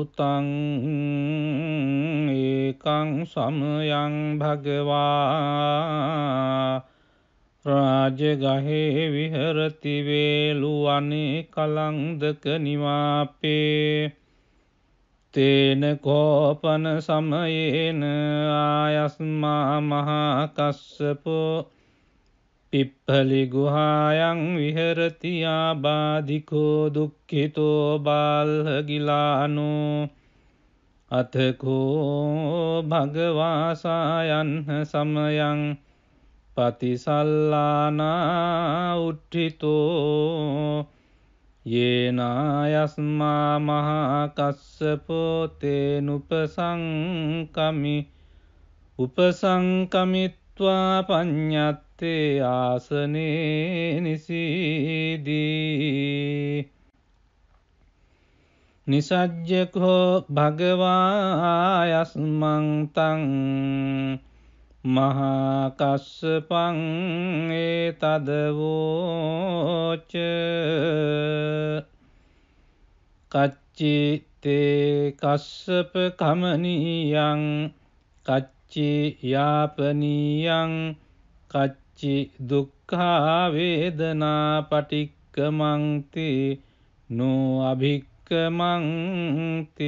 භූතං ඒකං සමයං භගවා රාජගහේ විහරති වේලුවනේ කලංදක නිවාපේ තේන කෝපන සමයේන ආයස්මා මහා කස්සපෝ පිප්පලි ගුහායන් විහරති ආබාධිකෝ දුක්ඛිතෝ බාල්හගිලානෝ අතකෝ භගවාසායන්හ සමයං පතිසල්ලානා උට්ඨිතෝ යේනායස්මා මහා කස්සපෝ තේනුපසංකමි උපසංකමිත්වා පඤ්ඤත්තේ ආසනේ නිසීදී නිසජ්ජකෝ භගවායස්මං තං මහා කස්සපං ඒතදවෝච කච්චි තේ කස්සප කමනීයං කච්චි යාපනීයං කච්චි දුක්ඛා වේදනා පටික්කමන්ති නෝ අභික්කමන්ති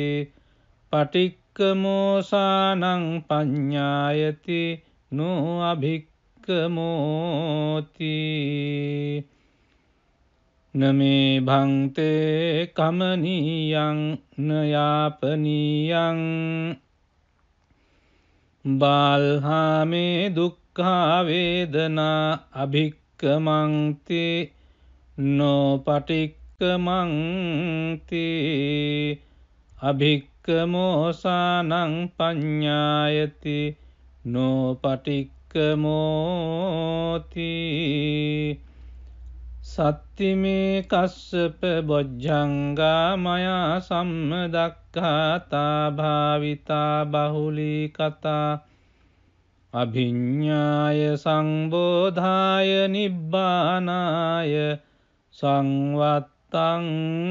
පටික්කමෝසානං පඤ්ඤායති නෝ අභික්කමෝති නමේ භන්තේ කමනීයං නයාපනීයං බාල්හාමේ දුක්ඛා වේදනා අභික්කමන්ති නෝ පටික්කමන්ති අභික්කමෝසානං පඤ්ඤායති නෝ පටික්කමෝති සත්තිමේ කස්සප බොජ්ජංගා මයා සම්මදක්ඛාතා භාවිතා බහුලී කතා අභිඤ්ඤාය සංබෝධාය නිබ්බානාය සංවත්තං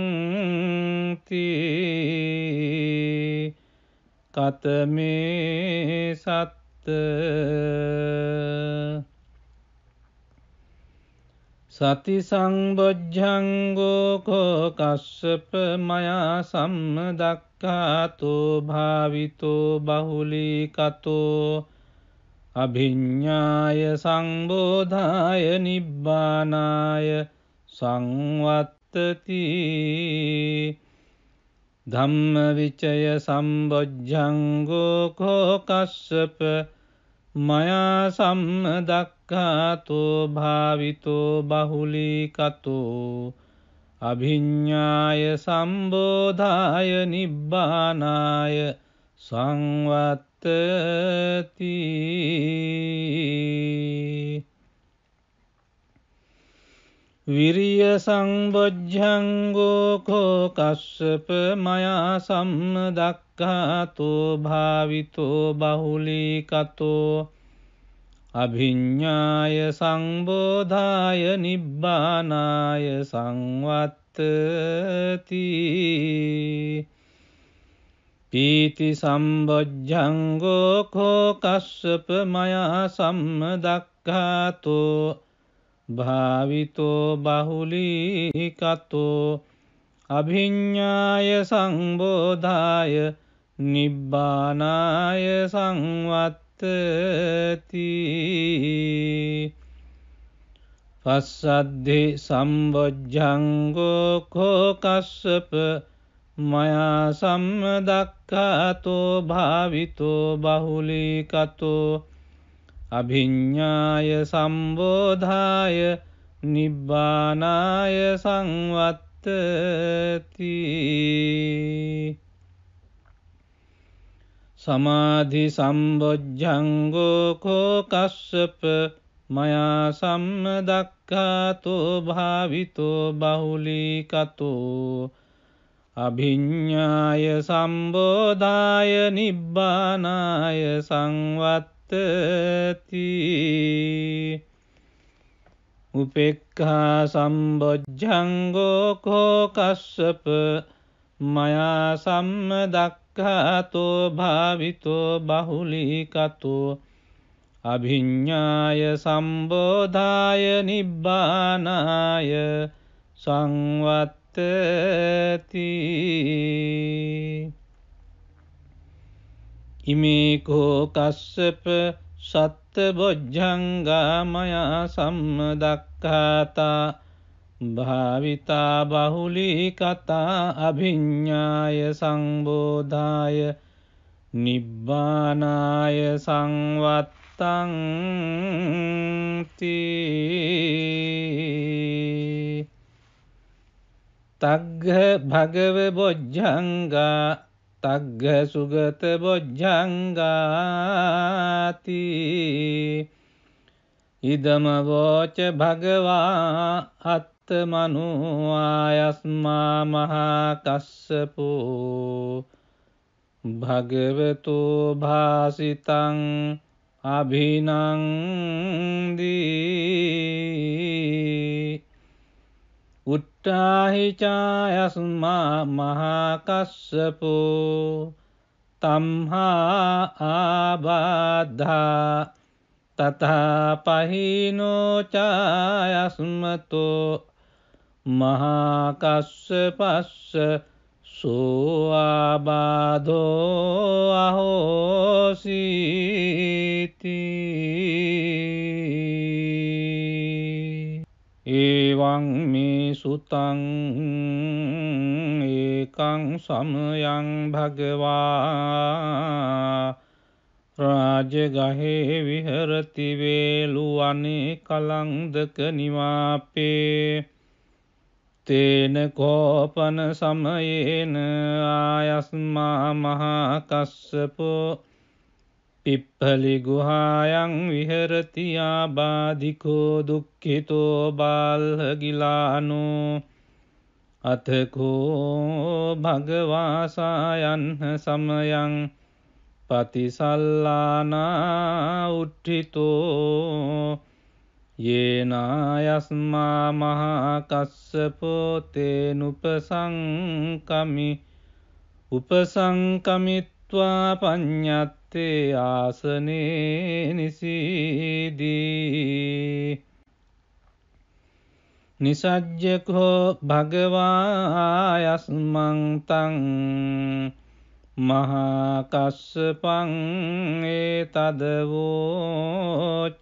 තී කතමේ සත්ත සති සංබොජ්ජංගෝ කෝ කස්සප මයා සම්මදක්ඛාතෝ භාවිතෝ බහුලී කතෝ අභිඤ්ඤාය සංබෝධාය නිබ්බානාය සංවත්තති ධම්මවිචය සම්බොජ්ජංගෝ කෝ කස්සප මයා සම්මදක්ඛාතෝ භාවිතෝ බහුලී කතෝ අභිඤ්ඤාය සම්බෝධාය නිබ්බානාය සංවත්තති විරිය සංබොජ්ජංගෝ කෝ කස්සප මයා සම්මදක්ඛාතෝ භාවිතෝ බහුලී කතෝ අභිඤ්ඤාය සංබෝධාය නිබ්බානාය සංවත්තති පීති සම්බොජ්ජංගෝ කෝ කස්සප මයා සම්මදක්ඛාතෝ භාවිතෝ බහුලී කතෝ අභිඤ්ඤාය සංබෝධාය නිබ්බානාය සංවත්තති පස්සද්ධි සම්බොජ්ජංගෝ කෝ කස්සප මයා සම්මදක්ඛාතෝ භාවිතෝ බහුලී කතෝ අභිඤ්ඤාය සම්බෝධාය නිබ්බානාය සංවත්තති සමාධි සම්බොජ්ජංගෝ කෝ කස්සප මයා සම්මදක්ඛාතෝ භාවිතෝ බහුලී කතෝ අභිඤ්ඤාය සම්බෝධාය නිබ්බානාය සංවත්තති උපේක්ඛා සම්බොජ්ජංගෝ කෝ කස්සප මයා සම්මදක්ඛාතෝ භාවිතෝ බහුලීකතෝ අභිඤ්ඤාය සම්බෝධාය නිබ්බානාය සංවත්තති ඉමේකෝ කස්සප සත්බොජ්ජංගා මයා සම්මදක්ඛාතා භාවිතා බහුලීකතා අභිඤ්ඤාය සංබෝධාය නිබ්බානාය සංවත්තං තග්ග භගව බොජ්ජංගා තග්ග සුගත බොජ්ජංගාති ඉදම වෝච භගවා අත්තමනු ආයස්මා මහා කස්සපෝ භගවතු භාසිතං අභිනන්දී උට්ටාහි චායස්මා මහා කස්සපෝ තම්හා ආබාධා තථා පහිනෝ චායස්මතෝ මහා කස්සපස්ස සෝ ආබාධෝ අහෝසීති එවං මේ සුතං ඒකං සමයං භගවා රාජගහේ විහරති වේලුවනේ කලංදක නිවාපේ තේන කෝපන සමයේන ආයස්මා මහා කස්සපෝ පිප්පලි ගුහායන් විහරති ආබාධිකෝ දුක්ඛිතෝ බාල්හගිලානෝ අතකෝ භගවාසායන්හ සමයං පතිසල්ලානා උට්ඨිතෝ යේනායස්මා මහා කස්සපෝ තේනුපසංකමි උපසංකමිත්වා පඤ්ඤත්තේ ආසනේ නිසීදී නිසජ්ජකෝ භගවායස්මං තං මහා කස්සපං ඒතදවෝච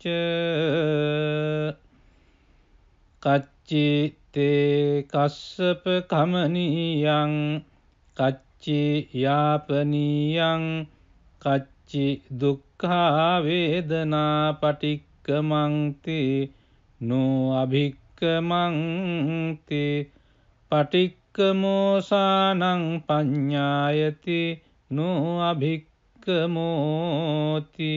කච්චි තේ කස්සප කමනීයං කච්චි යාපනීයං කච්චි දුක්ඛා වේදනා පටික්කමන්ති නෝ අභික්කමන්ති පටික්කමෝසානං පඤ්ඤායති නෝ අභික්කමෝති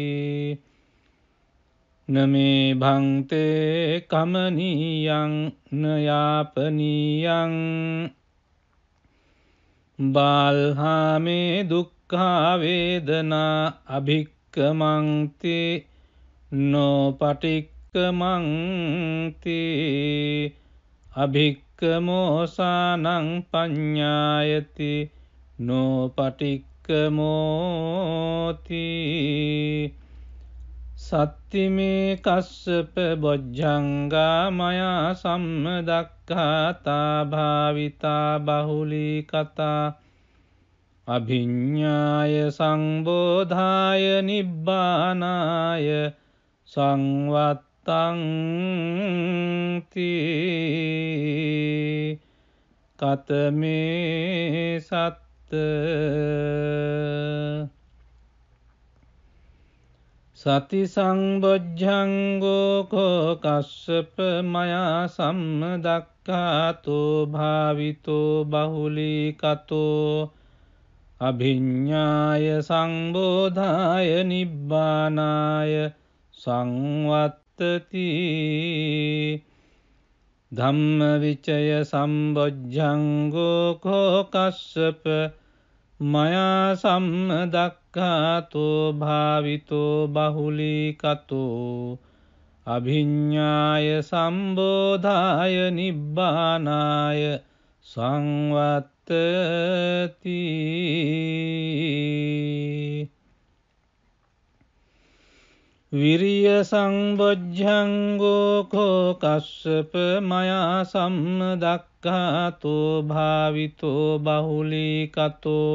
නමේ භන්තේ කමනීයං නයාපනීයං බාල්හාමේ දුක්ඛා වේදනා අභික්කමන්ති නෝ පටික්කමන්ති අභික්කමෝසානං පඤ්ඤායති නෝ පටික්කමෝති සත්තිමේ කස්සප බොජ්ජංගා මයා සම්මදක්ඛාතා භාවිතා බහුලීකතා අභිඤ්ඤාය සංබෝධාය නිබ්බානාය සංවත්තං කතමේ සත්ත සති සංබොජ්ජංගෝ කෝ කස්සප මයා සම්මදක්ඛාතෝ භාවිතෝ බහුලීකතෝ අභිඤ්ඤාය සංබෝධාය නිබ්බානාය සංවත්තති ධම්මවිචය සම්බොජ්ජංගෝ කෝ කස්සප මයා සම්මදක්ඛාතෝ භාවිතෝ බහුලීකතෝ අභිඤ්ඤාය සම්බෝධාය නිබ්බානාය සංවත්තති විරිය සම්බොජ්ජංගෝ කෝ කස්සප මයා සම්මදක්ඛාතෝ භාවිතෝ බහුලීකතෝ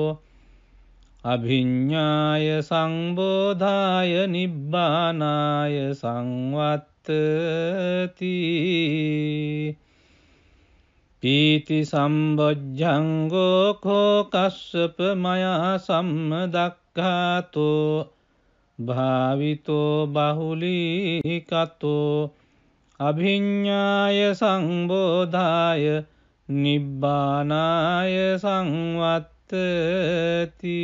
අභිඤ්ඤාය සංබෝධාය නිබ්බානාය සංවත්තති පීති සම්බොජ්ජංගෝ කෝ කස්සප මයා සම්මදක්ඛාතෝ භාවිතෝ බහුලීකතෝ අභිඤ්ඤාය සංබෝධාය නිබ්බානාය සංවත්තති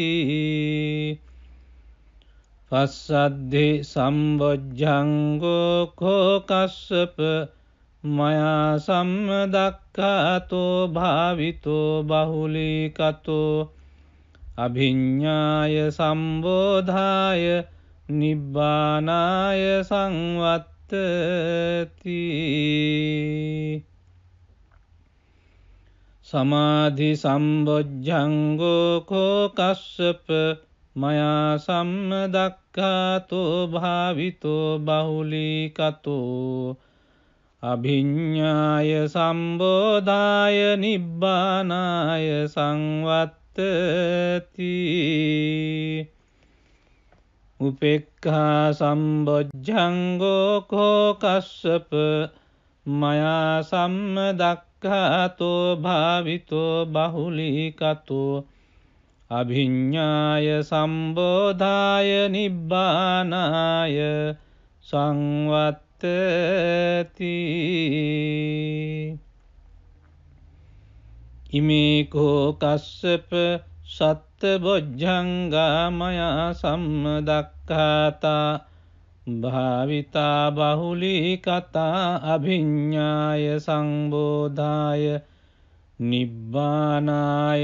පස්සද්ධි සම්බොජ්ජංගෝ කෝ කස්සප මයා සම්මදක්ඛාතෝ භාවිතෝ බහුලීකතෝ අභිඤ්ඤාය සම්බෝධාය නිබ්බානාය සංවත්තති සමාධි සම්බොජ්ජංගෝ කෝ කස්සප මයා සම්මදක්ඛාතෝ භාවිතෝ බහුලීකතෝ අභිඤ්ඤාය සම්බෝධාය නිබ්බානාය සංවත්තති උපේක්ඛා සම්බොජ්ජංගෝ කෝ කස්සප මයා සම්මදක්ඛාතෝ භාවිතෝ බහුලීකතෝ අභිඤ්ඤාය සම්බෝධාය නිබ්බානාය සංවත්තති ඉමේකෝ කස්සප සත්බොජ්ජංගා මයා සම්මදක්ඛාතා භාවිතා බහුලීකතා අභිඤ්ඤාය සංබෝධාය නිබ්බානාය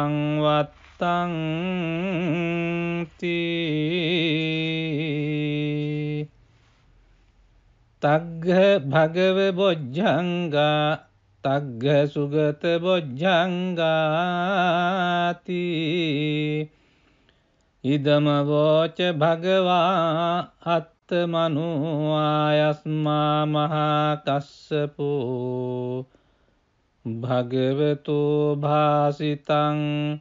සංවත්තංති තග්ග භගව බොජ්ජංගා තග්ග සුගත බොජ්ජංගාති ඉදම වෝච භගවා අත්තමනෝ ආයස්මා මහා කස්සපෝ භගවතු භාසිතං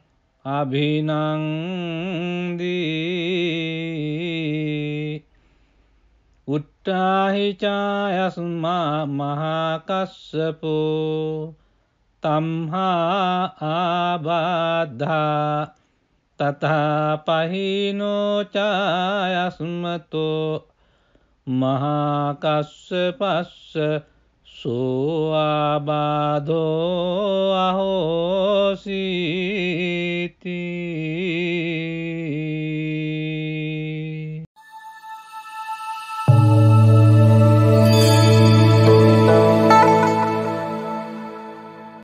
අභිනන්දී උට්ඨාහි චායස්මා මහා කස්සපෝ තම්හා ආබාධා තථා පහිනෝ චායස්මතෝ මහා කස්සපස්ස සෝ ආබාධෝ අහෝසීති